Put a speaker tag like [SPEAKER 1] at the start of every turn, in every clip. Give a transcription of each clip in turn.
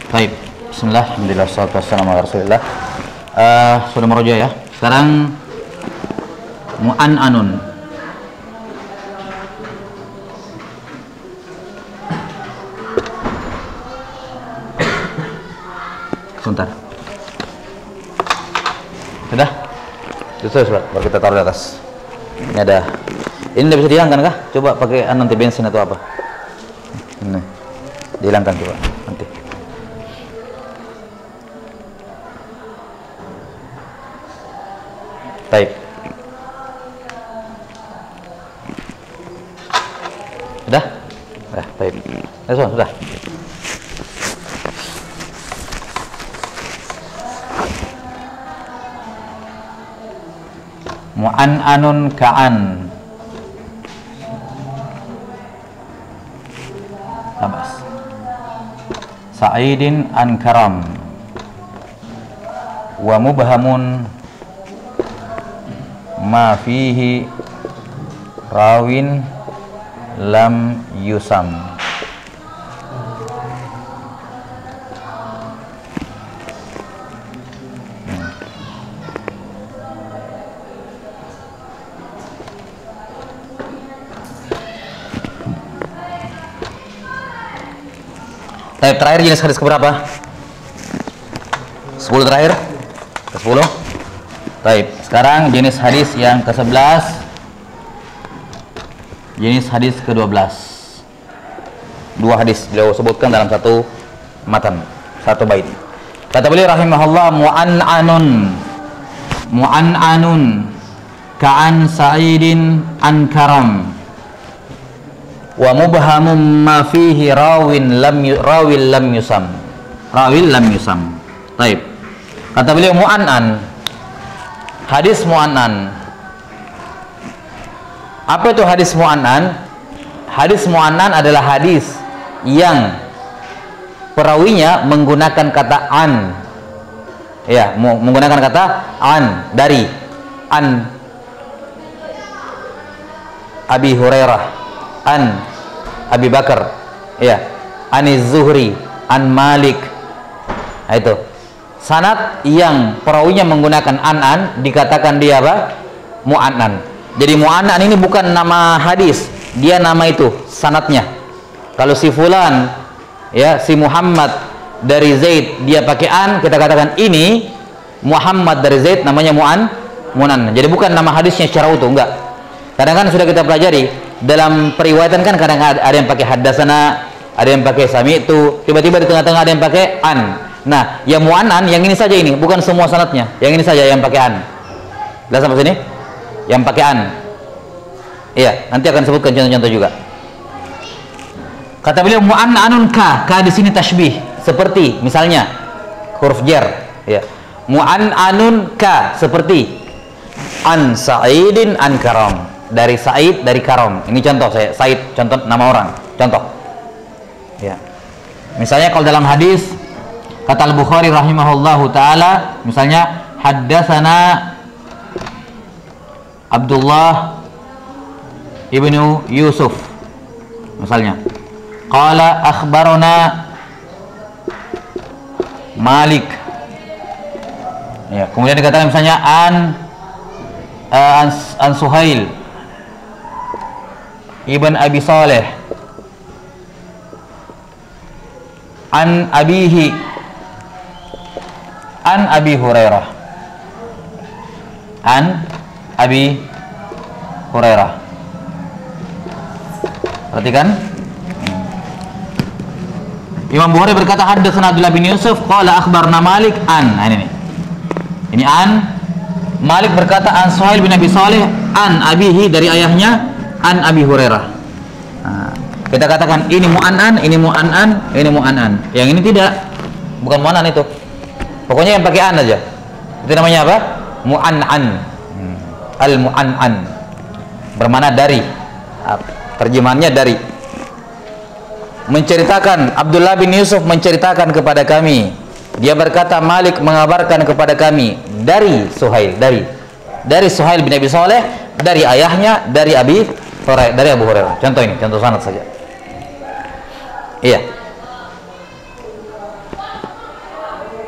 [SPEAKER 1] Baik, bismillah, alhamdulillah, wassalatu wassalamu ala rasulillah. Sudah meroja ya. Sekarang mu'an'anun. Sebentar. Sudah? Sudah, baru kita taruh di atas. Ini ada. Ini tidak bisa dihilangkan kah? Coba pakai anti bensin atau apa? Ini. Dihilangkan coba nanti. Baik. Sudah? Baik. Sudah. Mu'an'anun ka'an. Labas. Sa'idin an karam. Wa mubhamun ma fihi rawin lam yusam. Terakhir jenis hadis keberapa? 10 terakhir? Ke-10? Baik, sekarang jenis hadis yang ke-11. Jenis hadis ke-12. Dua hadis beliau sebutkan dalam satu matan, satu bait. Kata beliau rahimahullah, mu'an'anun ka'an sa'idin an karam wa mubhamum ma fihi rawin lam yusam. Baik. Kata beliau mu'an'an. Hadis mu'an'an. Apa itu hadis mu'an'an? Hadis mu'an'an adalah hadis yang perawinya menggunakan kata an. Ya, menggunakan kata an, dari an Abi Hurairah, an Abi Bakar, ya, Aniz Zuhri, an Malik. Nah, itu sanad yang perawinya menggunakan an dikatakan dia apa? Mu'an'an. Jadi mu'an'an ini bukan nama hadis, dia nama itu sanadnya. Kalau si fulan, ya, si Muhammad dari Zaid, dia pakai an, kita katakan ini Muhammad dari Zaid, namanya mu'an'an. Jadi bukan nama hadisnya secara utuh, enggak. Kadang-kadang sudah kita pelajari dalam periwayatan kan, kadang ada yang pakai haddasana, ada yang pakai sami'tu, tiba-tiba di tengah-tengah ada yang pakai an. Nah, yang mu'an'an yang ini saja, ini bukan semua sanadnya, yang ini saja yang pakai an. Jelas sampai sini? Yang pakai an. Iya, nanti akan sebutkan contoh-contoh juga. Kata beliau mu'an'anun ka di sini tasbih, seperti misalnya huruf jar, ya. Mu'an'anun ka seperti an Sa'idin an karam, dari Sa'id, dari Karam. Ini contoh saya, Sa'id, contoh nama orang, contoh. Ya. Misalnya kalau dalam hadis kata Al-Bukhari rahimahullahu taala, misalnya haddatsana Abdullah ibnu Yusuf, misalnya qala akhbarana Malik, ya, kemudian dikatakan misalnya an Suhail ibn Abi Saleh an abihi an Abi Hurairah, an Abi Hurairah. Perhatikan, Imam Bukhari berkata haddatsana Abdullah bin Yusuf qala akhbarna Malik an. Nah, ini an. Malik berkata an Suhail bin Abi Saleh an abihi, dari ayahnya, an Abi Hurairah. Nah, kita katakan ini mu'an'an, ini mu'an'an, ini mu'an'an. Yang ini tidak, bukan mu'an'an itu. Pokoknya yang pakai an aja. Itu namanya apa? Mu'an'an. Al-mu'an'an bermakna dari. Terjemahannya dari. Menceritakan, Abdullah bin Yusuf menceritakan kepada kami, dia berkata Malik mengabarkan kepada kami dari Suhail, dari Suhail bin Abi Saleh, dari ayahnya, dari Abu Hurairah. Contoh ini, contoh sanad saja. Iya.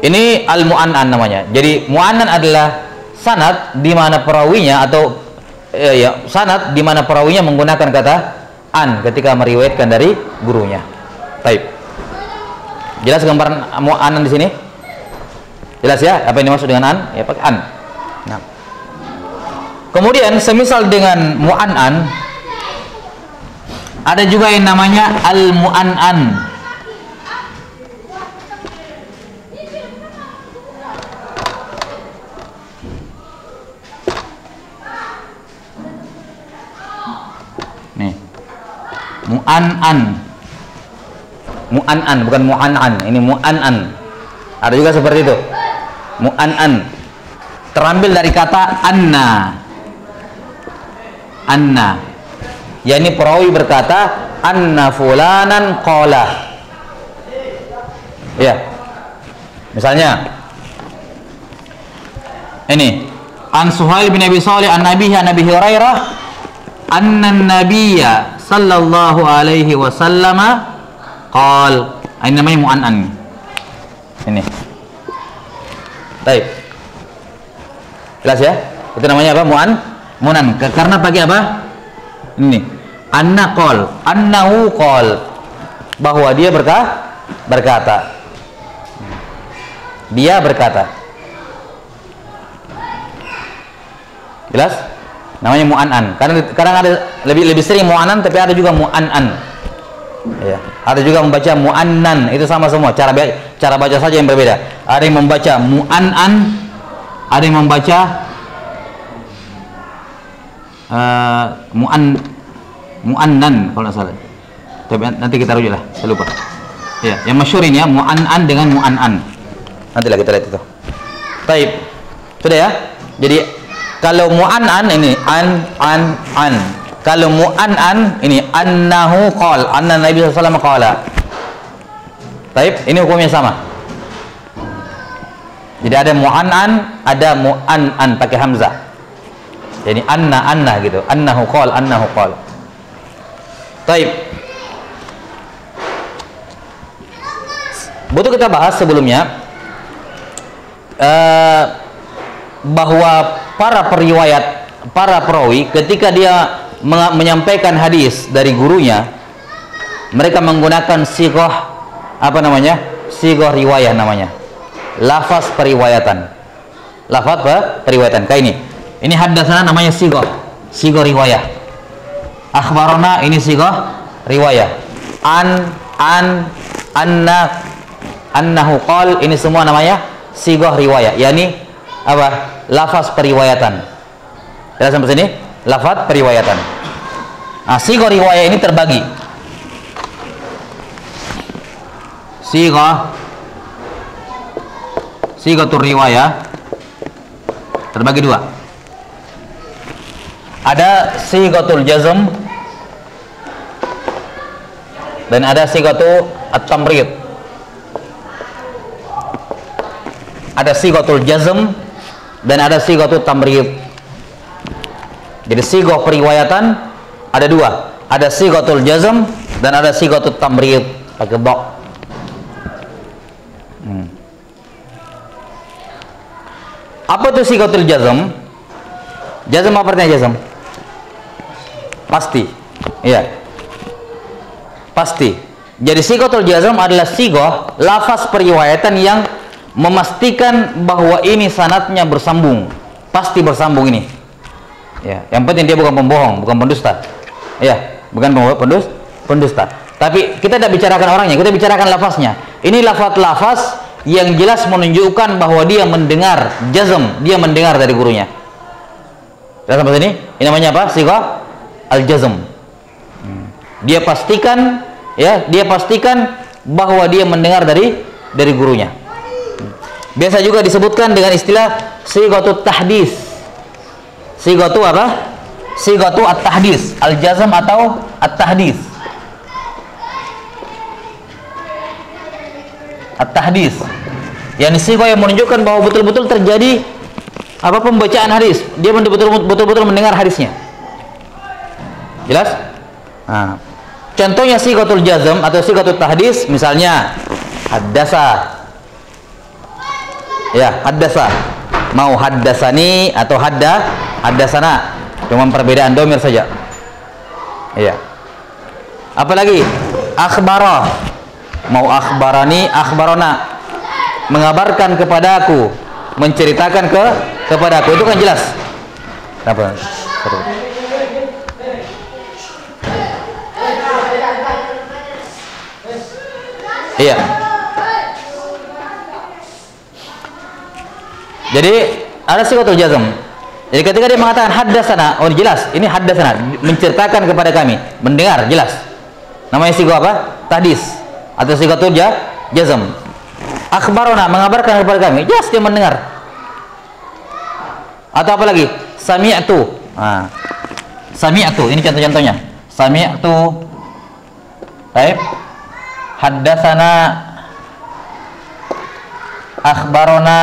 [SPEAKER 1] Ini al-mu'an'an namanya. Jadi mu'an'an adalah sanad di mana perawinya atau sanad di mana perawinya menggunakan kata an ketika meriwayatkan dari gurunya. Baik. Jelas gambaran mu'an'an di sini? Jelas ya? Apa yang dimaksud dengan an? Ya pakai an. Nah. Kemudian semisal dengan mu'an'an ada juga yang namanya al-mu'an'an. Nih. Mu'an'an. Mu'an'an bukan mu'an'an. Ini mu'an'an. Ada juga seperti itu. Mu'an'an. Terambil dari kata anna. Anna, yakni perawi berkata anna fulanan qala. Ya, misalnya ini an Suhail bin Abi Salih an Nabihi an Abi Hurairah anna nabiyya sallallahu alaihi wasallam qala. Ini namanya mu'an'an. Ini baik, jelas ya, itu namanya apa? Mu'an'an. Karena pakai apa? Ini anna qol, annahu qol, bahwa dia berkata. Dia berkata. Jelas? Namanya mu'an'an. Karena kadang ada lebih sering mu'an'an, tapi ada juga mu'an'an. Ya, ada juga membaca mu'annan, itu sama semua. Cara baca saja yang berbeda. Ada yang membaca mu'an'an, ada yang membaca mu'annan kalau nggak salah. Tapi nanti kita rujuk lah, saya lupa. Ya, yang masyhur ini ya, mu'an'an dengan mu'an'an. Nantilah kita lihat itu. Baik. Sudah ya? Jadi kalau mu'an'an ini an. Kalau mu'an'an ini annahu qala, anna Nabi sallallahu alaihi wasallam qala. Baik, ini hukumnya sama. Jadi ada mu'an'an, ada mu'an'an pakai hamzah. Jadi anna gitu, annahu qala. Baik. Butuh kita bahas sebelumnya bahwa para perawi ketika dia menyampaikan hadis dari gurunya, mereka menggunakan sighah apa namanya? Sighah riwayah namanya. Lafaz periwayatan. Kayak ini. Ini haddatsana namanya sighah riwayah. Akhbarana ini sighah riwayah. Annahu qal, ini semua namanya sighah riwayah. Yani apa? Lafaz periwayatan. Jelas sampai sini? Lafaz periwayatan. Nah, sighah riwayah ini terbagi. Sighatul riwayah terbagi dua. Ada sighatul jazm dan ada sighatul at-tamrid. Ada sighatul jazm dan ada sighatul tamrid. Jadi sighah periwayatan ada dua. Ada sighatul jazm dan ada sighatul tamrid pakai dha. Apa itu sighatul jazm? Jazm apa artinya jazm? Pasti. Iya. Pasti. Jadi sighatul jazm adalah sighah lafaz periwayatan yang memastikan bahwa ini sanadnya bersambung. Pasti bersambung ini. Ya, yang penting dia bukan pembohong, bukan pendusta. Ya, bukan pendusta. Tapi kita tidak bicarakan orangnya, kita bicarakan lafaznya. Ini lafaz yang jelas menunjukkan bahwa dia mendengar jazm, dia mendengar dari gurunya. Sudah sampai sini? Ini namanya apa? Sighah al-jazm. Dia pastikan bahwa dia mendengar dari gurunya. Biasa juga disebutkan dengan istilah sighatut tahdits. Sighatu apa? Sighatu at-tahdits, al-jazm atau at-tahdits. At-tahdits. Yang sighah yang menunjukkan bahwa betul-betul terjadi apa pembacaan hadis. Dia betul-betul mendengar hadisnya. Jelas? Nah, contohnya sighatul jazm atau sighatul tahdits, misalnya haddasa Ya, haddasa. Mau haddasani atau haddasana. Cuma perbedaan domir saja. Iya. Apalagi akhbara. Mau akhbarani, akhbarona. Mengabarkan kepadaku, menceritakan kepadaku. Itu kan jelas. Apa? Iya. Jadi ada sigatul jazm. Jadi ketika dia mengatakan haddasana, oh jelas, ini haddasana, menceritakan kepada kami, mendengar, jelas. Namanya sigatul apa? Tahdits atau sigatul jazm. Akhbarona, mengabarkan kepada kami, jelas dia mendengar. Atau apa lagi? Sami'tu. Nah, sami'tu, ini contoh-contohnya. Sami'tu. Baik. Haddasana, akhbarona.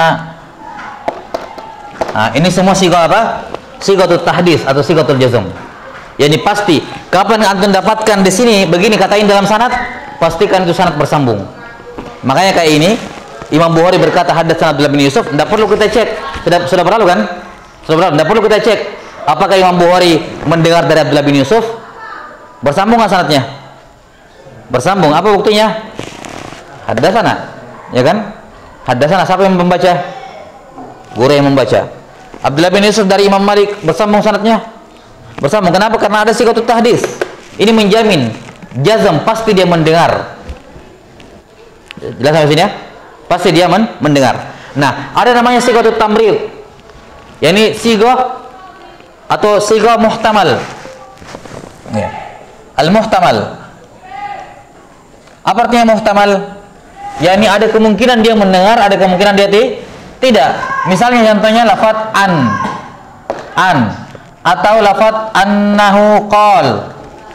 [SPEAKER 1] Nah, ini semua sigatul apa? Sigatul tahdits atau sigatul jazm. Yani pasti kapan antum dapatkan di sini begini katain dalam sanad, pastikan itu sanad bersambung. Makanya kayak ini Imam Bukhari berkata haddatsana Abdullah bin Yusuf, tidak perlu kita cek. Sudah berlalu kan? Sudah berlalu, tidak perlu kita cek apakah Imam Bukhari mendengar dari Abdullah bin Yusuf. Bersambung nggak sanadnya? Bersambung. Apa buktinya? Haddatsana, ya kan? Haddatsana, siapa yang membaca? Guru yang membaca. Abdullah bin Yusuf dari Imam Malik, bersambung sanadnya? Bersambung. Kenapa? Karena ada sigatul tahdits. Ini menjamin jazm, pasti dia mendengar. Jelas sampai sini ya? Pasti dia mendengar. Nah, ada namanya sigatul tamrid. Yani sigah atau sigah muhtamal. Ya. Al-muhtamal. Apa artinya muhtamal? Yani ada kemungkinan dia mendengar, ada kemungkinan dia tidak. Misalnya contohnya lafaz an atau lafaz annahu qol.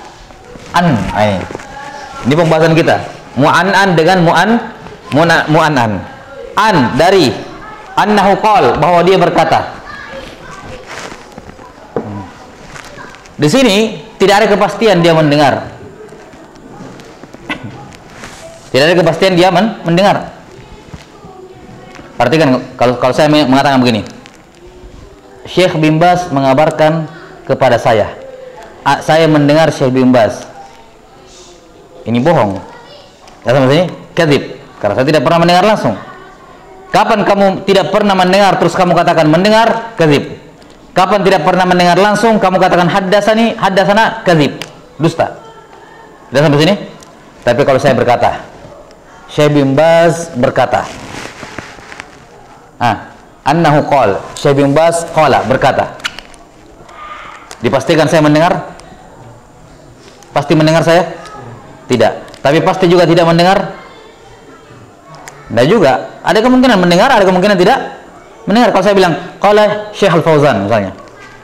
[SPEAKER 1] Ini pembahasan kita. Mu'an'an dengan mu'an'an. An dari annahu qol, bahwa dia berkata. Di sini tidak ada kepastian dia mendengar. Tidak ada kepastian dia mendengar. Perhatikan, kalau saya mengatakan begini, Syekh bin Baz mengabarkan kepada saya mendengar Syekh bin Baz. Ini bohong. Ya, sama sini kadzib, karena saya tidak pernah mendengar langsung. Kapan kamu tidak pernah mendengar terus kamu katakan mendengar? Kadzib. Kapan tidak pernah mendengar langsung kamu katakan haddasana? Kadzib, dusta. Sudah sampai sini? Tapi kalau saya berkata Syekh bin Baz berkata, annahu qol, Syekh bin Baz qala, berkata, dipastikan saya mendengar? Pasti mendengar saya? Tidak. Tapi pasti juga tidak mendengar? Tidak juga. Ada kemungkinan mendengar, ada kemungkinan tidak mendengar. Kalau saya bilang qala Syekh Al-Fauzan misalnya,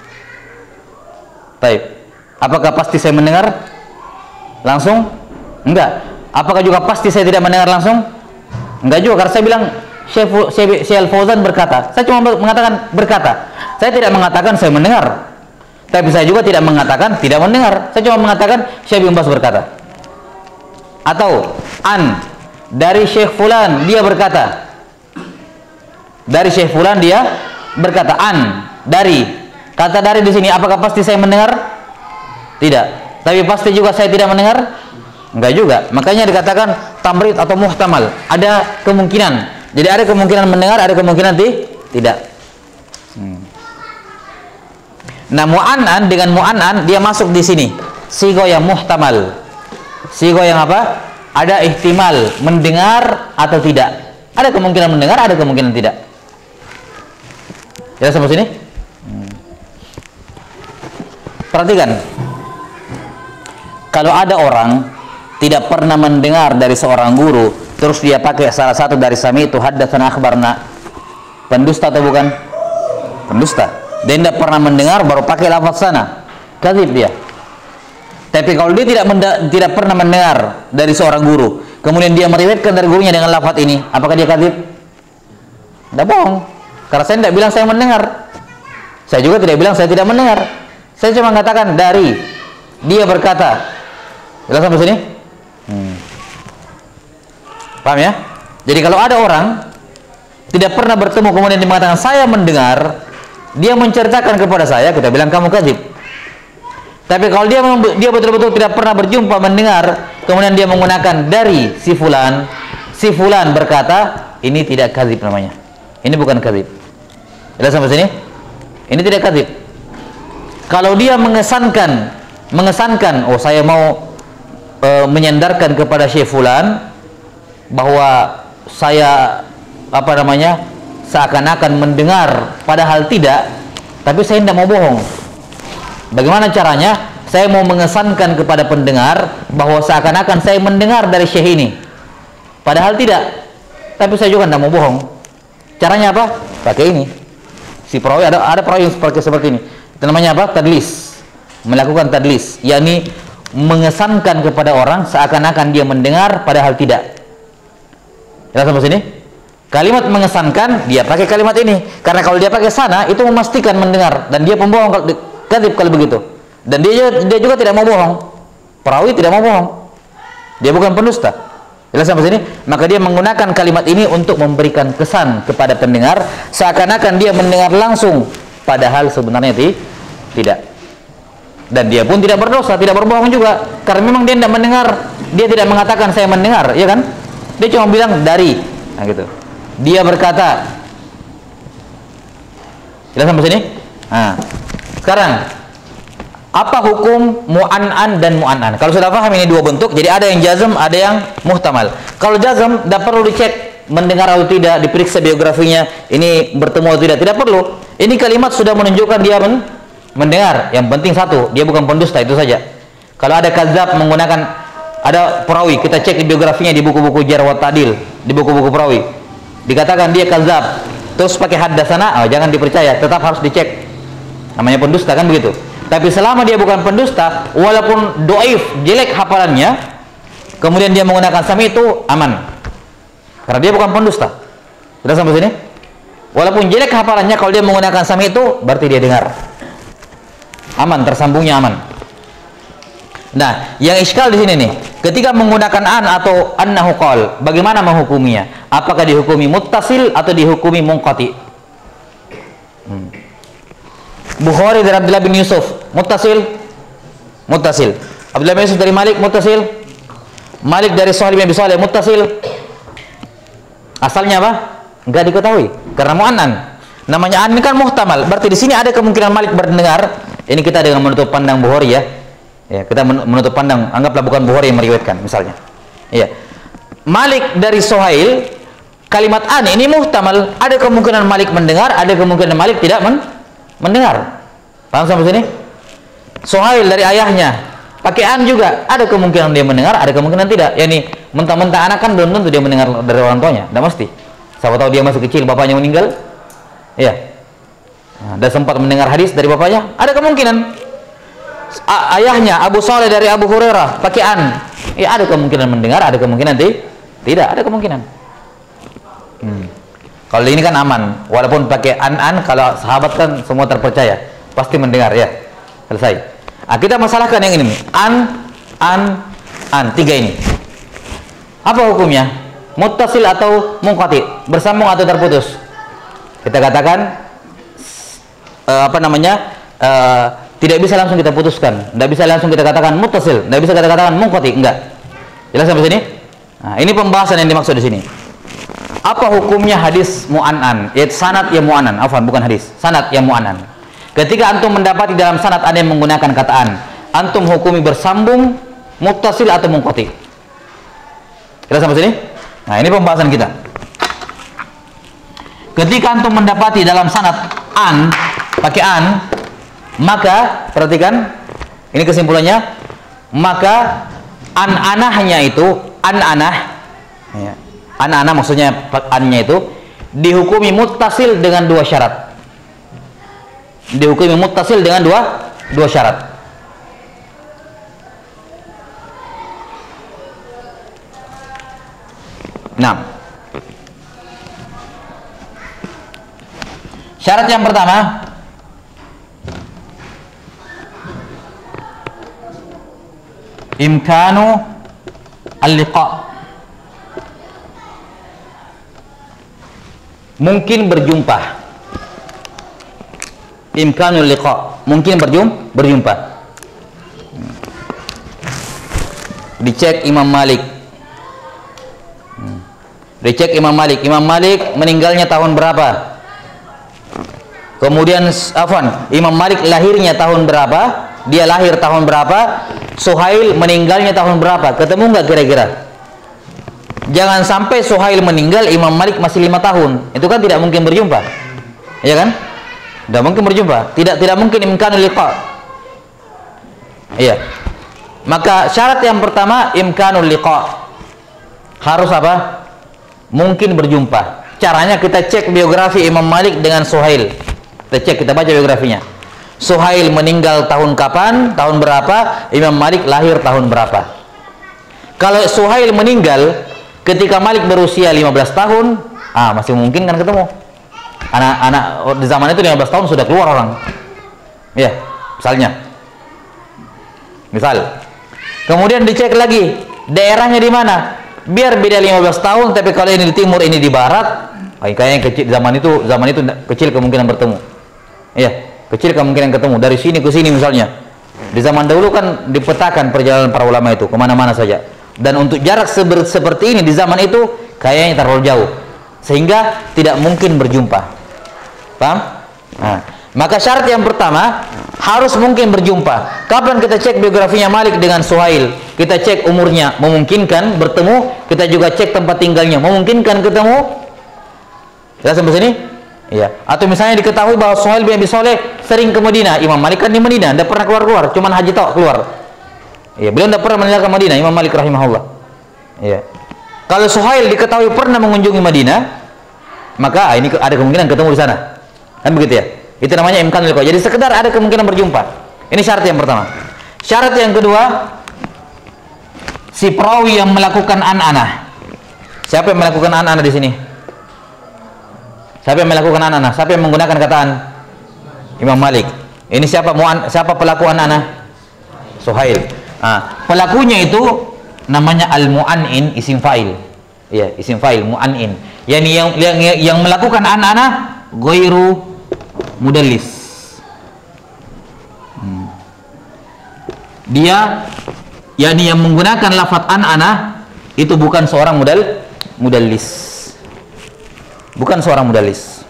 [SPEAKER 1] baik, apakah pasti saya mendengar langsung? Enggak. Apakah juga pasti saya tidak mendengar langsung? Enggak juga, karena saya bilang Syekh Al-Fauzan berkata. Saya cuma mengatakan berkata. Saya tidak mengatakan saya mendengar. Tapi saya juga tidak mengatakan tidak mendengar. Saya cuma mengatakan Syekh bin Baz berkata. Atau an dari Syekh Fulan dia berkata. Dari Syekh Fulan dia berkata. An dari, kata dari di sini apakah pasti saya mendengar? Tidak. Tapi pasti juga saya tidak mendengar? Enggak juga. Makanya dikatakan tamrid atau muhtamal. Ada kemungkinan. Jadi ada kemungkinan mendengar, ada kemungkinan tidak. Nah, mu'an'an dengan mu'an'an dia masuk di sini. Sigo yang muhtamal. Sigo yang apa? Ada ihtimal mendengar atau tidak. Ada kemungkinan mendengar, ada kemungkinan tidak. Ya, sampai sini. Perhatikan. Kalau ada orang tidak pernah mendengar dari seorang guru, terus dia pakai salah satu dari sami itu haddatsana akhbarna, pendusta atau bukan? Pendusta. Dia tidak pernah mendengar baru pakai lafaz sana, kadzib dia. Tapi kalau dia tidak pernah mendengar dari seorang guru, kemudian dia meriwayatkan dari gurunya dengan lafaz ini, apakah dia kadzib? Tidak, bohong. Karena saya tidak bilang saya mendengar. Saya juga tidak bilang saya tidak mendengar. Saya cuma mengatakan dari dia berkata. Jelas sampai sini? Paham ya? Jadi kalau ada orang tidak pernah bertemu, kemudian dia mengatakan saya mendengar, dia menceritakan kepada saya, kita bilang kamu kadzib. Tapi kalau dia betul-betul tidak pernah berjumpa, mendengar, kemudian dia menggunakan dari si fulan berkata, ini tidak kadzib namanya. Ini bukan kadzib. Jelas sampai sini? Ini tidak kadzib. Kalau dia mengesankan, oh saya mau menyandarkan kepada Syekh fulan bahwa saya seakan-akan mendengar padahal tidak, tapi saya tidak mau bohong. Bagaimana caranya? Saya mau mengesankan kepada pendengar bahwa seakan-akan saya mendengar dari Syekh ini padahal tidak, tapi saya juga tidak mau bohong. Caranya apa? Pakai ini. Si perawi, ada perawi yang seperti ini. Itu namanya apa? Tadlis. Melakukan tadlis, yakni mengesankan kepada orang seakan-akan dia mendengar padahal tidak. Jelas sampai sini? Kalimat mengesankan, dia pakai kalimat ini. Karena kalau dia pakai sana, itu memastikan mendengar. Dan dia pembohong, kadzib kalau begitu. Dan dia juga tidak mau bohong. Perawi tidak mau bohong. Dia bukan pendusta. Jelas sampai sini? Maka dia menggunakan kalimat ini untuk memberikan kesan kepada pendengar, seakan-akan dia mendengar langsung. Padahal sebenarnya tidak. Dan dia pun tidak berdosa, tidak berbohong juga. Karena memang dia tidak mendengar. Dia tidak mengatakan saya mendengar, ya kan? Dia cuma bilang dari. Nah gitu. Dia berkata. Jelas sampai sini? Nah, sekarang apa hukum mu'an'an dan mu'an'an? Kalau sudah paham ini dua bentuk, jadi ada yang jazm, ada yang muhtamal. Kalau jazm, tidak perlu dicek mendengar atau tidak, diperiksa biografinya, ini bertemu atau tidak perlu. Ini kalimat sudah menunjukkan dia mendengar. Yang penting satu, dia bukan pendusta, itu saja. Kalau ada kadzab menggunakan, ada perawi, kita cek di biografinya di buku-buku Jarh wa Ta'dil, di buku-buku perawi, dikatakan dia kadzab, terus pakai haddatsana, jangan dipercaya, tetap harus dicek. Namanya pendusta kan begitu. Tapi selama dia bukan pendusta, walaupun doif, jelek hafalannya, kemudian dia menggunakan sami, itu aman. Karena dia bukan pendusta. Sudah sampai sini? Walaupun jelek hafalannya, kalau dia menggunakan sami itu, berarti dia dengar. Aman, tersambungnya aman. Nah, yang iskal di sini nih, ketika menggunakan an atau annahu qal, bagaimana menghukuminya? Apakah dihukumi muttasil atau dihukumi munqati? Bukhari dari Abdullah bin Yusuf, muttasil. Abdullah bin Yusuf dari Malik, muttasil. Malik dari Shalih bin Abi Shalih, muttasil. Asalnya apa? Enggak diketahui. Karena mu'annan. Namanya an ini kan muhtamal. Berarti di sini ada kemungkinan Malik berdengar. Ini kita dengan menutup pandang Bukhari ya. Ya, kita menutup pandang, anggaplah bukan Bukhari yang meriwayatkan misalnya. Iya. Malik dari Suhail, kalimat an ini muhtamal, ada kemungkinan Malik mendengar, ada kemungkinan Malik tidak mendengar. Paham sampai sini? Suhail dari ayahnya, pakai an juga, ada kemungkinan dia mendengar, ada kemungkinan tidak. Yani mentah-mentah anak kan belum tentu dia mendengar dari orang tuanya, tidak mesti. Siapa tahu dia masih kecil, bapaknya meninggal. Iya. Nah, dan sempat mendengar hadis dari bapaknya, ada kemungkinan. Ayahnya Abu Shalih dari Abu Hurairah pakai an, ya ada kemungkinan mendengar, ada kemungkinan tidak, ada kemungkinan. Kalau ini kan aman, walaupun pakai an, kalau sahabat kan semua terpercaya, pasti mendengar ya. Selesai. Kita masalahkan yang ini, an, tiga ini. Apa hukumnya? Muttasil atau munqati? Bersambung atau terputus? Kita katakan tidak bisa langsung kita putuskan, tidak bisa langsung kita katakan muttasil, tidak bisa kita katakan munqati, enggak. Jelas sampai sini? Nah, ini pembahasan yang dimaksud di sini. Apa hukumnya hadis mu'an'an? Yaitu sanad yang mu'an'an, bukan hadis, sanad yang mu'an'an. Ketika antum mendapati dalam sanad ada yang menggunakan kata an, antum hukumi bersambung, muttasil atau munqati. Jelas sampai sini? Nah, ini pembahasan kita. Ketika antum mendapati dalam sanad an, pakai an, maka perhatikan ini kesimpulannya, maka an-anahnya itu an-anah ya, an-anah maksudnya annya itu dihukumi muttasil dengan dua syarat, dihukumi muttasil dengan dua syarat. Nah, syarat yang pertama, imkanu al-liqa. mungkin berjumpa. Imkanul liqa, mungkin berjumpa. Dicek Imam Malik. Dicek Imam Malik. Imam Malik meninggalnya tahun berapa? Kemudian Imam Malik lahirnya tahun berapa? Dia lahir tahun berapa? Suhail meninggalnya tahun berapa? Ketemu nggak kira-kira? Jangan sampai Suhail meninggal, Imam Malik masih 5 tahun. Itu kan tidak mungkin berjumpa, ya kan? Tidak mungkin berjumpa. Tidak mungkin imkanul liqa. Iya. Maka syarat yang pertama imkanul liqa. Harus apa? Mungkin berjumpa. Caranya kita cek biografi Imam Malik dengan Suhail. Kita cek, kita baca biografinya. Suhail meninggal tahun kapan? Tahun berapa? Imam Malik lahir tahun berapa? Kalau Suhail meninggal ketika Malik berusia 15 tahun, masih mungkin kan ketemu. Anak-anak di zaman itu 15 tahun sudah keluar orang. Ya, misalnya. Misal. Kemudian dicek lagi daerahnya di mana. Biar beda 15 tahun, tapi kalau ini di timur, ini di barat, kayaknya kecil zaman itu kecil kemungkinan bertemu. Iya, kecil kemungkinan ketemu dari sini ke sini misalnya. Di zaman dahulu kan dipetakan perjalanan para ulama itu kemana-mana saja. Dan untuk jarak seperti ini di zaman itu kayaknya terlalu jauh, sehingga tidak mungkin berjumpa. Paham? Nah, maka syarat yang pertama harus mungkin berjumpa. Kapan kita cek biografinya Malik dengan Suhail? Kita cek umurnya, memungkinkan bertemu. Kita juga cek tempat tinggalnya, memungkinkan ketemu. Jelas sampai sini? Iya. Atau misalnya diketahui bahwa Suhail bin Abi Shaleh sering ke Madinah. Imam Malik kan di Madinah, tidak pernah keluar-keluar, cuman haji tok keluar. Iya, beliau tidak pernah meninggalkan Madinah, Imam Malik rahimahullah. Iya. Kalau Suhail diketahui pernah mengunjungi Madinah, maka ini ada kemungkinan ketemu di sana. Kan begitu ya? Itu namanya imkanul liqa. Jadi sekedar ada kemungkinan berjumpa. Ini syarat yang pertama. Syarat yang kedua, si perawi yang melakukan an-anah. Siapa yang melakukan an-anah di sini? Siapa yang melakukan an-anah? Siapa yang menggunakan kataan? Imam Malik. Ini siapa pelaku an-anah? Suhail. Pelakunya itu namanya al-mu'an'in, isim fa'il. Ya, isim fa'il mu'an'in. Yang melakukan an-anah ghairu mudallis. Dia yang menggunakan lafaz an-anah itu bukan seorang mudallis. Bukan seorang mudallis.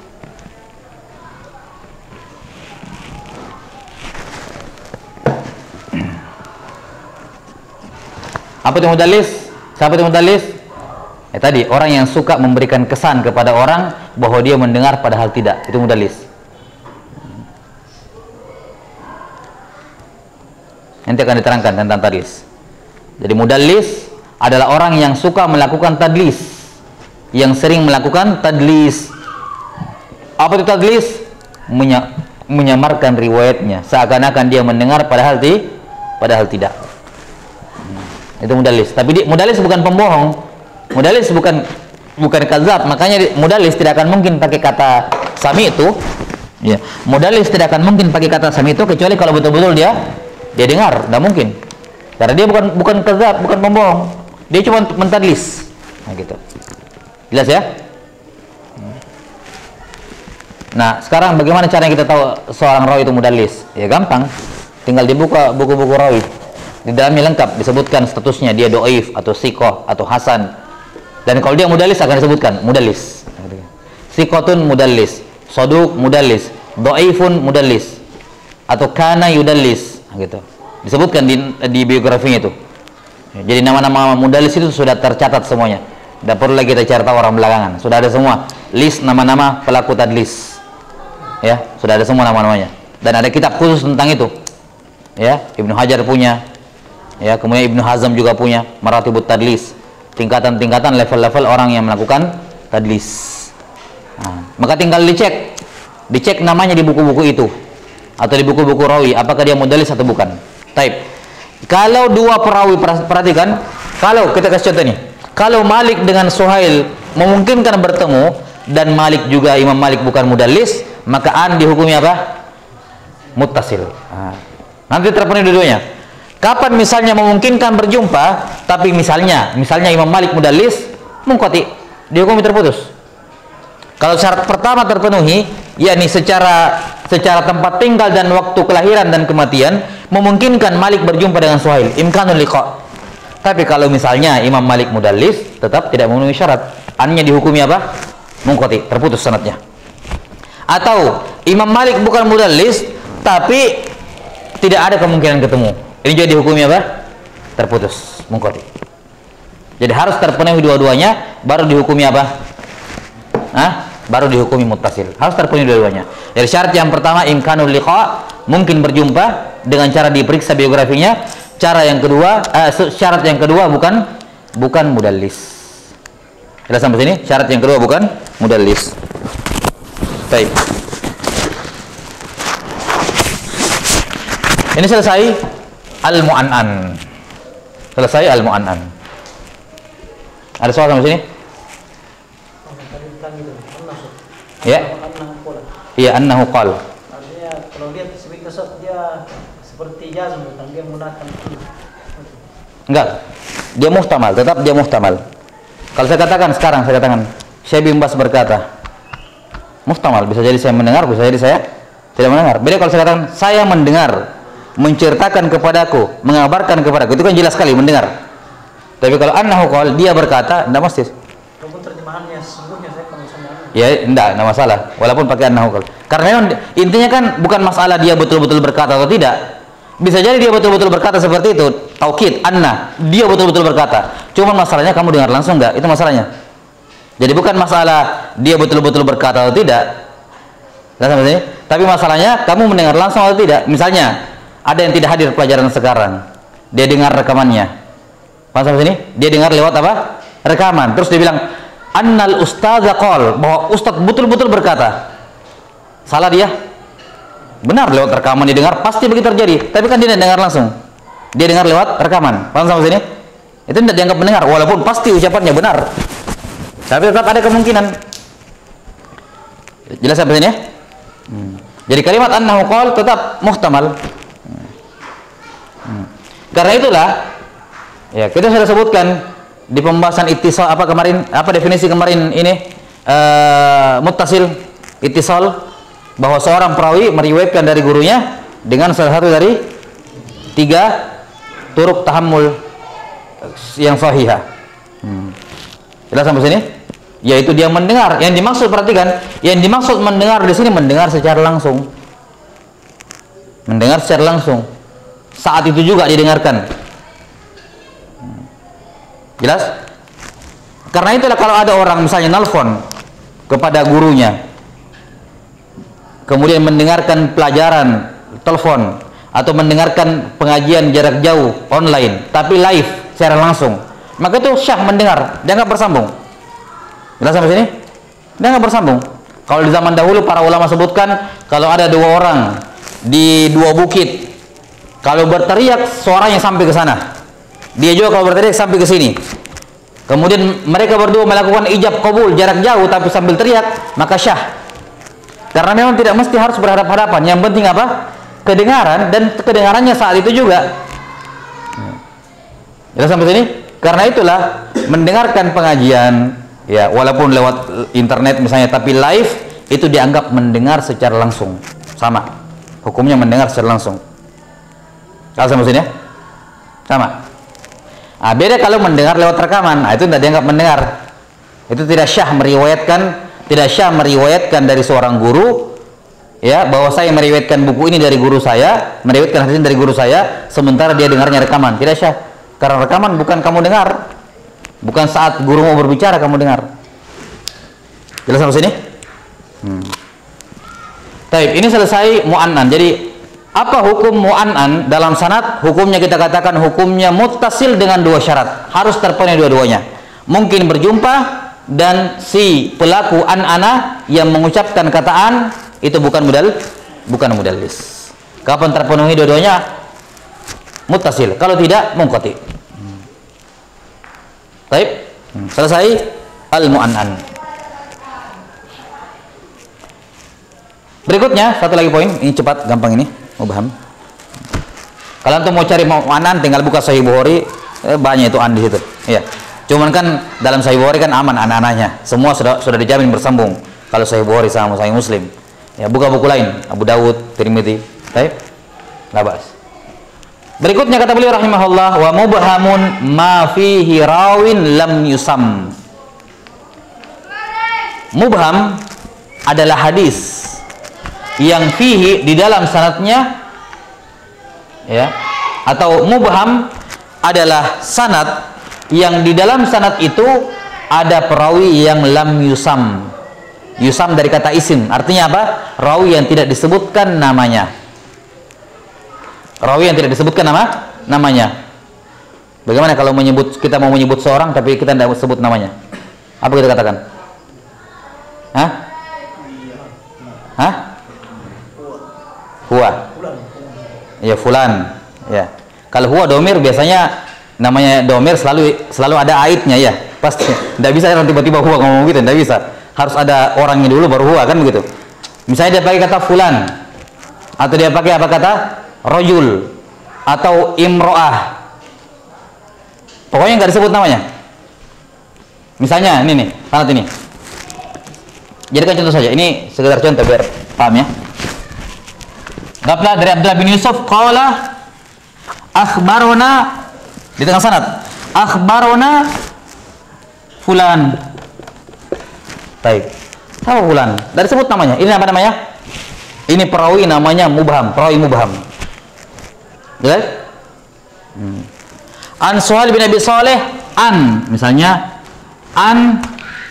[SPEAKER 1] Apa itu mudallis? Siapa itu mudallis? Tadi orang yang suka memberikan kesan kepada orang bahwa dia mendengar padahal tidak. Itu mudallis. Nanti akan diterangkan tentang tadlis. Jadi mudallis adalah orang yang suka melakukan tadlis, yang sering melakukan tadlis. Apa itu tadlis? Menyamarkan riwayatnya, seakan-akan dia mendengar padahal tidak. Itu mudallis. Tapi mudallis bukan pembohong. Mudallis bukan kadzab. Makanya mudallis tidak akan mungkin pakai kata sami itu. Ya, mudallis tidak akan mungkin pakai kata sami itu kecuali kalau betul-betul dia dengar, tidak mungkin. Karena dia bukan kadzab, bukan pembohong. Dia cuma mentadlis. Nah, gitu. Jelas ya? Nah, sekarang bagaimana cara kita tahu seorang rawi itu mudallis? Ya gampang. Tinggal dibuka buku-buku rawi. Di dalamnya lengkap disebutkan statusnya, dia do'if atau sikoh atau hasan. Dan kalau dia mudallis akan disebutkan mudallis. Sikotun mudallis, soduk mudallis, do'ifun mudallis, atau kana yudallis, gitu. Disebutkan di biografinya itu. Jadi nama-nama mudallis itu sudah tercatat semuanya. Tidak perlu lagi kita cari tahu orang belakangan. Sudah ada semua list nama-nama pelaku tadlis. Ya, sudah ada semua nama-namanya. Dan ada kitab khusus tentang itu. Ya, Ibnu Hajar punya. Ya, kemudian Ibnu Hazm juga punya maratibut tadlis. Tingkatan-tingkatan level-level orang yang melakukan tadlis. Nah, maka tinggal dicek namanya di buku-buku itu atau di buku-buku rawi apakah dia mudallis atau bukan. Taib. Kalau dua perawi, perhatikan, kalau kita kasih contoh nih, kalau Malik dengan Suhail memungkinkan bertemu dan Malik juga Imam Malik bukan mudallis, maka an dihukumi apa? Muttasil. Nanti terpenuhi dua-duanya. Kapan misalnya memungkinkan berjumpa, tapi misalnya Imam Malik mudallis, mungkoti, dihukumi terputus. Kalau syarat pertama terpenuhi, yakni secara tempat tinggal dan waktu kelahiran dan kematian, memungkinkan Malik berjumpa dengan Suhail, imkanul liqa. Tapi kalau misalnya Imam Malik mudallis, tetap tidak memenuhi syarat. Annya dihukumi apa? Munqati, terputus sanadnya. Atau Imam Malik bukan mudallis, tapi tidak ada kemungkinan ketemu. Ini juga dihukumi apa? Terputus, munqati. Jadi harus terpenuhi dua-duanya, baru dihukumi apa? Baru dihukumi muttasil. Harus terpenuhi dua-duanya. Jadi syarat yang pertama imkanul liqa, mungkin berjumpa dengan cara diperiksa biografinya. Syarat yang kedua bukan mudallis. Jelas sampai sini? Syarat yang kedua bukan mudallis. Baik. Ini selesai al-mu'an'an. Selesai al-mu'an'an. Ada soal sampai sini? Ya. Iya, annahu qala.
[SPEAKER 2] Artinya kalau dia sebut kasat dia seperti jazm, dia menggunakan.
[SPEAKER 1] Enggak. Dia muhtamal, tetap dia muhtamal. Kalau saya katakan Syekh bin Bas berkata, muhtamal, bisa jadi saya mendengar, bisa jadi saya tidak mendengar. Beda kalau saya katakan saya mendengar, menceritakan kepadaku, mengabarkan kepadaku, itu kan jelas sekali mendengar. Tapi kalau annahu qala, dia berkata, tidak mesti.
[SPEAKER 2] Walaupun terjemahannya sesungguhnya saya kalau misalnya
[SPEAKER 1] ya enggak masalah, walaupun pakai annahu qala. Karena intinya kan bukan masalah dia betul-betul berkata atau tidak. Bisa jadi dia betul-betul berkata seperti itu, taukid, anna, dia betul-betul berkata. Cuma masalahnya kamu dengar langsung enggak? Itu masalahnya. Jadi bukan masalah dia betul-betul berkata atau tidak. Tapi masalahnya kamu mendengar langsung atau tidak. Misalnya ada yang tidak hadir pelajaran sekarang, dia dengar rekamannya. Paham sampai sini? Dia dengar lewat apa? Rekaman. Terus dia bilang, annal ustadza qol, bahwa ustadz betul-betul berkata. Salah dia? Benar, lewat rekaman dia dengar, pasti begitu terjadi. Tapi kan dia tidak dengar langsung. Dia dengar lewat rekaman. Paham sampai sini? Itu tidak dianggap mendengar, walaupun pasti ucapannya benar. Tapi tetap ada kemungkinan. Jelas sampai sini ya? Jadi kalimat annahu qol tetap muhtamal. Karena itulah, ya kita sudah sebutkan di pembahasan ittisal apa definisi kemarin ini muttasil, ittisal, bahwa seorang perawi meriwayatkan dari gurunya dengan salah satu dari 3 turuk tahammul yang sahihah. Jelas sampai sini? Yaitu dia mendengar. Yang dimaksud, perhatikan, yang dimaksud mendengar di sini mendengar secara langsung. Mendengar secara langsung. Saat itu juga didengarkan. Jelas? Karena itulah kalau ada orang misalnya nelfon kepada gurunya, kemudian mendengarkan pelajaran telepon atau mendengarkan pengajian jarak jauh online tapi live secara langsung, maka itu syah mendengar, dia nggak bersambung. Jelas sampai sini? Dia nggak bersambung. Kalau di zaman dahulu para ulama sebutkan, kalau ada 2 orang di 2 bukit, kalau berteriak suaranya sampai ke sana, dia juga kalau berteriak sampai ke sini, kemudian mereka berdua melakukan ijab qabul jarak jauh tapi sambil teriak, maka syah. Karena memang tidak mesti harus berhadap-hadapan. Yang penting apa? Kedengaran, dan kedengarannya saat itu juga. Jelas sampai sini? Karena itulah mendengarkan pengajian, ya walaupun lewat internet misalnya, tapi live itu dianggap mendengar secara langsung. Sama. Hukumnya mendengar secara langsung. Jelas sampai sini ya? Sama. Nah, beda kalau mendengar lewat rekaman. Nah, itu tidak dianggap mendengar. Itu tidak syah meriwayatkan dari seorang guru, ya, bahwa saya meriwayatkan buku ini dari guru saya, meriwayatkan hadis dari guru saya, sementara dia dengarnya rekaman. Tidak syah, karena rekaman bukan kamu dengar, bukan saat guru mau berbicara kamu dengar. Jelas sampai sini? Baik, ini selesai mu'an'an. Jadi apa hukum mu'an'an dalam sanad? Hukumnya kita katakan hukumnya muttasil dengan 2 syarat, harus terpenuhi dua-duanya. Mungkin berjumpa, dan si pelaku an-ana yang mengucapkan kataan itu bukan mudallis. Kapan terpenuhi dua-duanya? Muttasil. Kalau tidak, munqati. Baik, selesai al-mu'an'an. Berikutnya satu lagi poin, ini cepat, gampang ini, mubham. Kalau antum mau cari mu'an'an, tinggal buka Sahih Bukhari, banyak itu an di situ. Ya. Cuman kan dalam Sahih Bukhari kan aman anak-anaknya, semua sudah dijamin bersambung. Kalau Sahih Bukhari sama Sahih Muslim. Ya, buka buku lain, Abu Dawud, Tirmidzi. Baik. La ba'as. Berikutnya kata beliau rahimahullah, wa mubhamun ma fihi rawin lam yusam. Mubham adalah hadis yang fihi di dalam sanadnya, ya, atau mubham adalah sanad yang di dalam sanad itu ada perawi yang lam yusam. Yusam dari kata isim, artinya apa? Rawi yang tidak disebutkan namanya. Rawi yang tidak disebutkan namanya. Bagaimana kalau kita mau menyebut seorang tapi kita tidak sebut namanya? Apa kita katakan? Hah? Hah? Huwa. Ya, fulan. Ya. Kalau huwa domir biasanya namanya domir selalu ada aidnya, ya. Pasti. Tidak bisa tiba-tiba huwa ngomong gitu, tidak bisa. Harus ada orangnya dulu baru huwa, kan begitu. Misalnya dia pakai kata fulan, atau dia pakai apa kata rojul atau imro'ah, pokoknya nggak disebut namanya. Misalnya ini nih, sanad ini. Jadikan contoh saja. Ini sekedar contoh biar paham, ya. Dari Abdullah bin Yusuf qala akhbarona, di tengah sanad akhbarona fulan. Baik. Siapa fulan? Dari sebut namanya. Ini apa namanya? Ini perawi namanya mubham, perawi mubham. Jelas? An Suhail bin Abi Saleh an, misalnya an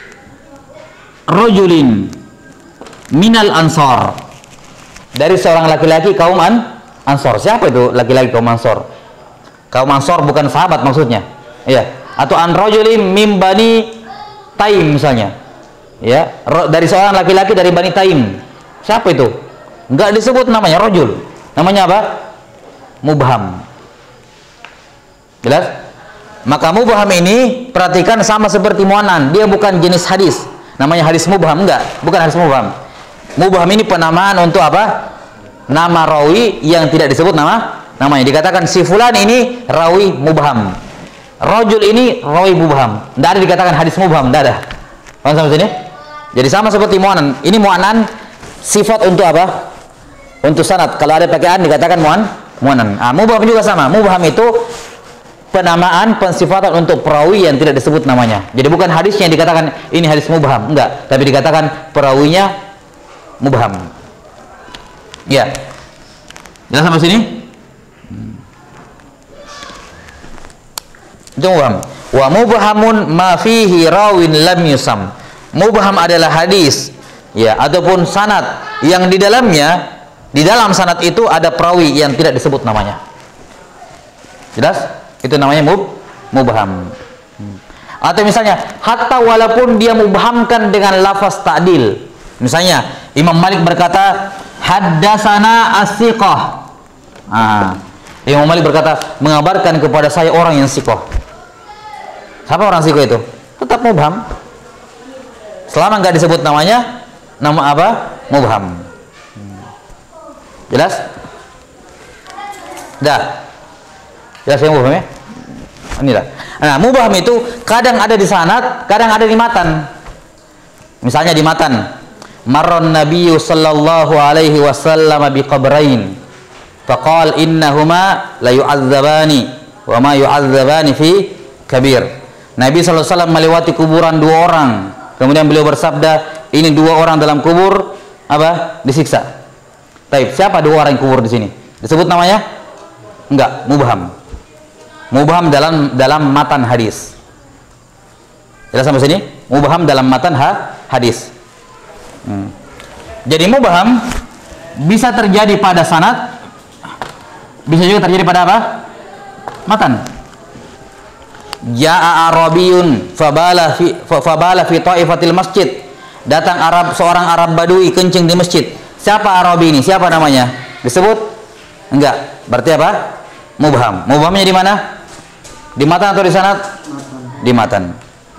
[SPEAKER 1] rajulin minal ansor, dari seorang laki-laki kaum Ansor. Siapa itu laki-laki kaum Ansor? Kaum Ansor bukan sahabat maksudnya. Iya. Atau an rajulin min bani Taim misalnya. Ya, dari seorang laki-laki dari Bani Taim. Siapa itu? Enggak disebut namanya, rajul. Namanya apa? Mubham. Jelas? Maka mubham ini perhatikan sama seperti mu'anan, dia bukan jenis hadis. Namanya hadis mubham, enggak, bukan hadis mubham. Mubham ini penamaan untuk apa? Nama rawi yang tidak disebut namanya. Dikatakan si fulan ini rawi mubham. Rajul ini rawi mubham. Tidak ada dikatakan hadis mubham, tidak ada. Paham sampai sini? Jadi sama seperti mu'anan. Ini mu'anan sifat untuk apa? Untuk sanad. Kalau ada pakai an dikatakan mu'anan. Mubham juga sama. Mubham itu penamaan, pensifatan untuk perawi yang tidak disebut namanya. Jadi bukan hadisnya yang dikatakan ini hadis mubham, enggak, tapi dikatakan perawinya mubham. Ya. Jelas sampai sini? Itu mubham. Wa mubhamun ma fihi rawin lam yusam. Mubham adalah hadis, ya, ataupun sanad yang di dalamnya, di dalam sanad itu ada perawi yang tidak disebut namanya. Jelas? Itu namanya mubham. Atau misalnya hatta walaupun dia mubhamkan dengan lafaz ta'dil. Misalnya Imam Malik berkata haddatsana as-siqah. Imam Malik berkata mengabarkan kepada saya orang yang siqah. Siapa orang siqah itu? Tetap mubham. Selama enggak disebut namanya, nama apa? Mubham. Jelas? Dah. Jelas yang mubham, ya? Inilah. Nah, mubham itu kadang ada di sanad, kadang ada di matan. Misalnya di matan, marron nabiyyu sallallahu alaihi wasallam biqabrain faqala innahuma la yu'adzabani wa ma yu'adzabani fi kabir. Nabi sallallahu alaihi wasallam melewati kuburan dua orang. Kemudian beliau bersabda, ini dua orang dalam kubur apa? Disiksa. Baik, siapa dua orang yang kubur di sini? Disebut namanya? Enggak, mubham. Mubham dalam matan hadis. Jelas sampai sini? Mubham dalam matan hadis. Jadi mubham bisa terjadi pada sanad, bisa juga terjadi pada apa? Matan. Ja'a Arabiyun fabala fi ta'ifatil masjid. Datang seorang Arab Badui kencing di masjid. Siapa Arabi ini? Siapa namanya? Disebut? Enggak. Berarti apa? Mubham. Mubhamnya di mana? Di matan atau di sanad? Di matan.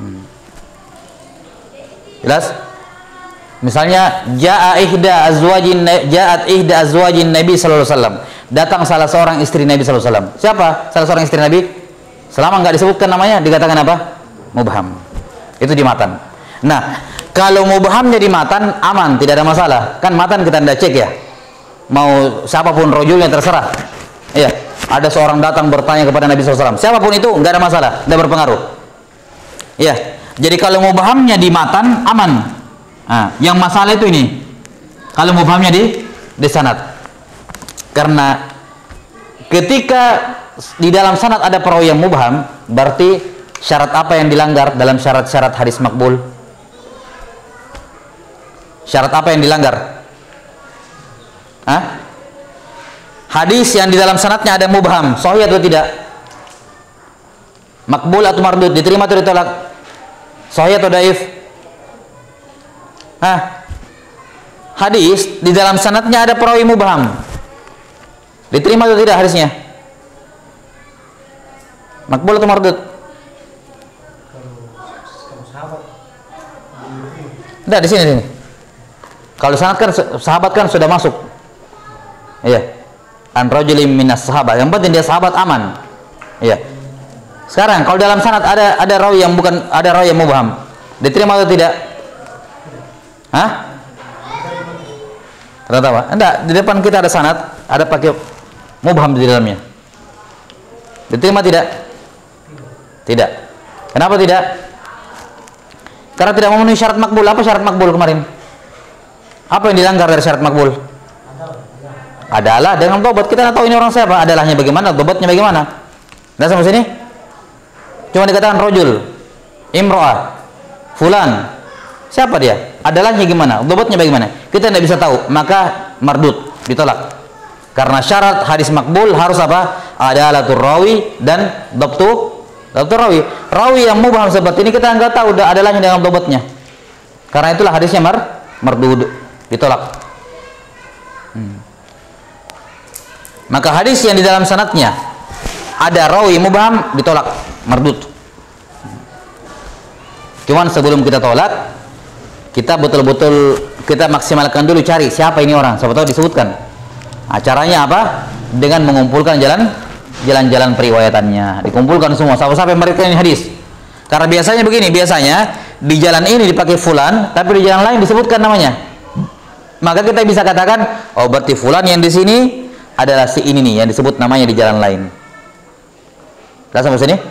[SPEAKER 1] Jelas? Misalnya ja'at ihda azwajin Nabi sallallahu alaihi wasallam. Datang salah seorang istri Nabi sallallahu alaihi wasallam. Siapa salah seorang istri Nabi? Selama enggak disebutkan namanya dikatakan apa? Mubham. Itu di matan. Nah, Kalau mubhamnya di matan aman, tidak ada masalah. Kan matan kita tidak cek ya. Mau siapapun rojulnya terserah. Iya. Ada seorang datang bertanya kepada Nabi SAW. Siapapun itu nggak ada masalah, tidak berpengaruh. Iya. Jadi kalau mubhamnya di matan aman. Nah, yang masalah itu ini. Kalau mubhamnya di sanad. Karena ketika di dalam sanad ada perawi yang mubham, berarti syarat apa yang dilanggar dalam syarat-syarat hadis makbul? Syarat apa yang dilanggar? Hah? Hadis yang di dalam sanadnya ada mubham, sahih atau tidak? Makbul atau mardud, diterima atau ditolak? Sahih atau daif? Hah? Hadis di dalam sanadnya ada perawi mubham, diterima atau tidak hadisnya? Makbul atau mardud?
[SPEAKER 2] Kalau sahabat.
[SPEAKER 1] Tidak, di sini. Kalau sanad kan sahabat kan sudah masuk. Iya. An rajulin minas sahabat. Yang penting dia sahabat aman. Iya. Sekarang kalau dalam sanad ada rawi yang bukan, ada rawi yang mubham, diterima atau tidak? Hah? Ternyata apa? Enggak, di depan kita ada sanad, ada pakai mubham di dalamnya. Diterima tidak? Tidak. Kenapa tidak? Karena tidak memenuhi syarat makbul. Apa syarat makbul kemarin? Apa yang dilanggar dari syarat makbul? Adalah dengan tobat. Kita tidak tahu ini orang siapa, adalahnya bagaimana, tobatnya bagaimana. Nah, sampai sini cuma dikatakan rojul, imro'ah, fulan, siapa dia, adalahnya gimana, tobatnya bagaimana, kita tidak bisa tahu, maka mardud, ditolak. Karena syarat hadis makbul harus apa? Adalatul rawi dan dhabtu rawi. Rawi yang mubham seperti ini kita nggak tahu adalahnya dengan tobatnya. Karena itulah hadisnya mardud, ditolak. Maka hadis yang di dalam sanadnya ada rawi mubham ditolak, mardud. Cuman sebelum kita tolak, kita betul-betul kita maksimalkan dulu, cari siapa ini orang, siapa tahu disebutkan. Acaranya apa? Dengan mengumpulkan jalan-jalan periwayatannya, dikumpulkan semua sampai mereka ini hadis. Karena biasanya begini, biasanya di jalan ini dipakai fulan, tapi di jalan lain disebutkan namanya. Maka kita bisa katakan, oh berarti fulan yang di sini adalah si ini nih yang disebut namanya di jalan lain. Sudah sampai sini?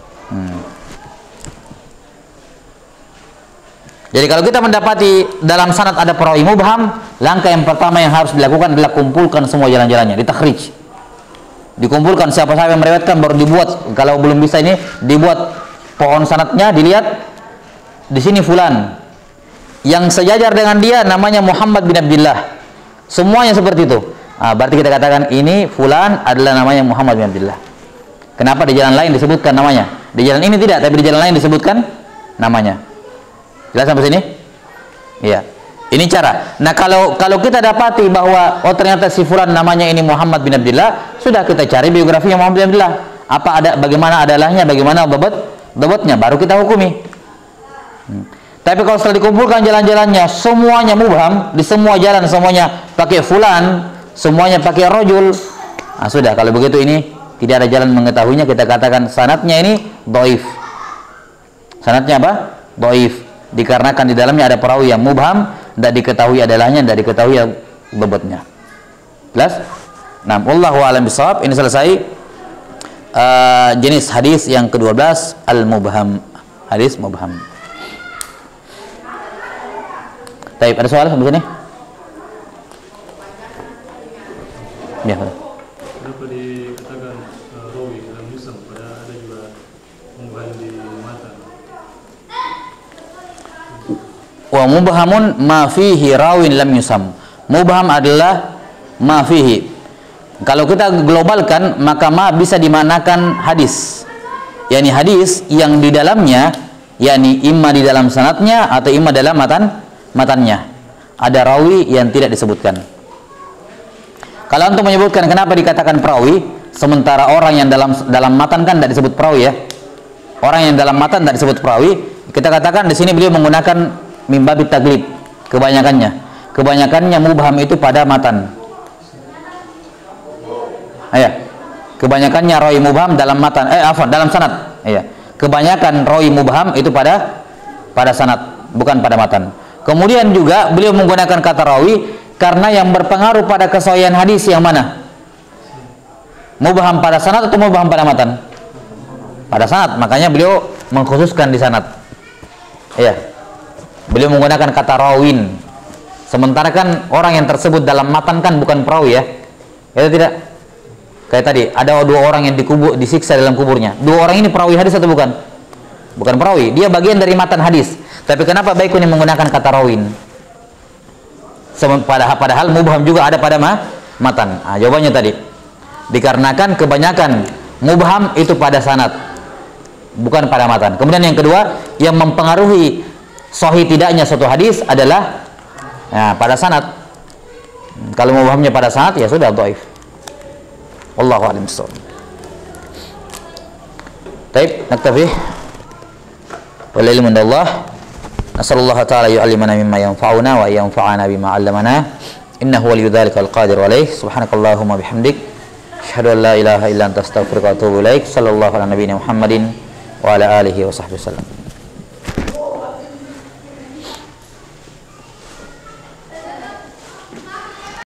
[SPEAKER 1] Jadi kalau kita mendapati dalam sanad ada perawi mubham, langkah yang pertama yang harus dilakukan adalah kumpulkan semua jalan-jalannya, ditakhrij. Dikumpulkan siapa-siapa yang meriwayatkan, baru dibuat. Kalau belum bisa ini, dibuat pohon sanadnya, dilihat di sini fulan. Yang sejajar dengan dia namanya Muhammad bin Abdullah. Semuanya seperti itu. Berarti kita katakan ini fulan adalah namanya Muhammad bin Abdullah. Kenapa di jalan lain disebutkan namanya? Di jalan ini tidak, tapi di jalan lain disebutkan namanya. Jelas sampai sini? Iya. Ini cara. Nah, kalau kita dapati bahwa oh ternyata si fulan namanya ini Muhammad bin Abdullah, sudah kita cari biografi Muhammad bin Abdullah. Apa ada, bagaimana adalahnya, bagaimana dhabtnya, baru kita hukumi. Tapi kalau setelah dikumpulkan jalan-jalannya semuanya mubham, di semua jalan semuanya pakai fulan, semuanya pakai rojul, sudah, kalau begitu ini tidak ada jalan mengetahuinya, kita katakan sanadnya ini dhaif. Sanadnya apa? Dhaif. Dikarenakan di dalamnya ada perawi yang mubham, tidak diketahui adalahnya, tidak diketahui dhabtnya. Jelas? Nah, wallahu a'lam bishawab. Ini selesai jenis hadis yang ke-12, al-mubham, hadis mubham. Baik, ada soal sampai sini? Ya,
[SPEAKER 3] kenapa dikatakan rawi dalam musam, padahal ada juga mubham di matan?
[SPEAKER 1] Wa mubhamun ma fihi rawin lam yusam. Mubham adalah ma fihi. Kalau kita globalkan, maka ma bisa dimanakan hadis. Yani hadis yang di dalamnya, yani imma di dalam sanadnya atau imma dalam matannya ada rawi yang tidak disebutkan. Kalau untuk menyebutkan kenapa dikatakan perawi, sementara orang yang dalam matan kan tidak disebut perawi ya. Orang yang dalam matan tidak disebut perawi, kita katakan di sini beliau menggunakan mimbabit taglib, kebanyakannya mubham itu pada matan. Kebanyakannya rawi mubham dalam matan, dalam sanad. Kebanyakan rawi mubham itu pada sanad. bukan pada matan. Kemudian juga beliau menggunakan kata rawi karena yang berpengaruh pada kesahihan hadis yang mana? Mubham pada sanad atau mubham pada matan? Pada sanad, makanya beliau mengkhususkan di sanad. Iya. Beliau menggunakan kata rawin. Sementara kan orang yang tersebut dalam matan kan bukan perawi ya. Ya tidak? Kayak tadi, ada 2 orang yang disiksa dalam kuburnya. 2 orang ini perawi hadis atau bukan? Bukan perawi, dia bagian dari matan hadis. Tapi kenapa Baikuni menggunakan kata rawin? Padahal mubham juga ada pada matan. Nah, jawabannya tadi, dikarenakan kebanyakan mubham itu pada sanad, bukan pada matan. Kemudian yang kedua, yang mempengaruhi sahih tidaknya suatu hadis adalah pada sanad. Kalau mubhamnya pada sanad ya sudah dhaif. Wallahu a'lam bishawab. Baik, naktafi. Wal ilmu indallah. Nasallallahu ta'ala yu'allimana mimma yanfa'una wa yanfa'ana bima 'allamana. Innahu waliyyu dzalika al-qadir alaih. Subhanakallahumma bihamdik, asyhadu an la ilaha illa anta astaghfiruka wa atubu ilaik. Sallallahu ala nabiyyina Muhammadin wa ala alihi wa sahbihi wasallam.